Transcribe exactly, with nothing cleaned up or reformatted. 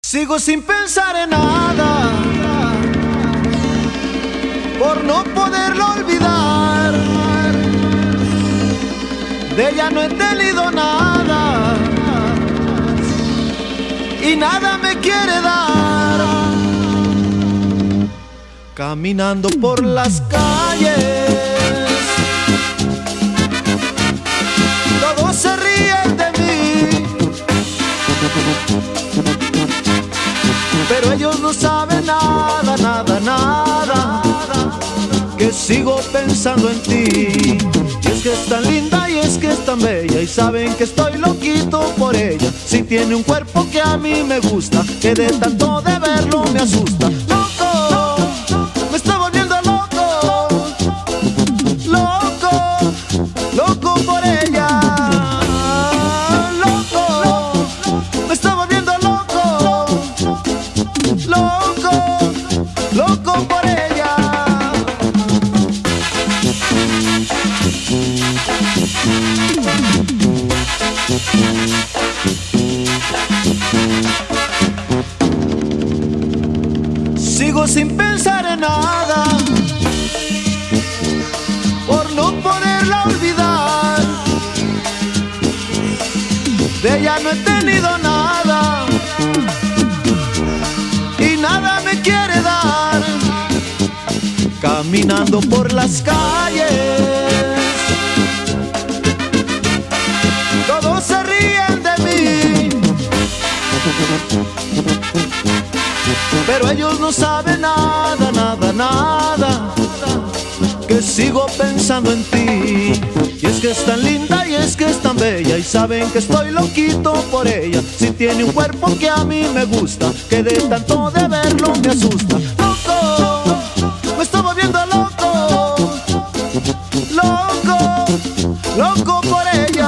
Sigo sin pensar en nada, por no poderlo olvidar. De ella no he tenido nada y nada me quiere dar. Caminando por las calles, todos se ríen de mí, pero ellos no saben nada, nada, nada, que sigo pensando en ti. Y es que es tan linda y es que es tan bella, y saben que estoy loquito por ella. Si tiene un cuerpo que a mí me gusta, que de tanto de verlo me asusta. Loco, me está volviendo loco, loco, loco por ella. Loco, me está volviendo loco, loco, loco por ella. Sigo sin pensar en nada, por no poderla olvidar. De ella no he tenido nada y nada me quiere dar. Caminando por las calles, todos se ríen de mí, pero ellos no saben nada, nada, nada, que sigo pensando en ti. Y es que es tan linda y es que es tan bella, y saben que estoy loquito por ella. Si tiene un cuerpo que a mí me gusta, que de tanto de verlo me asusta. Loco, me estoy volviendo loco, loco, loco por ella.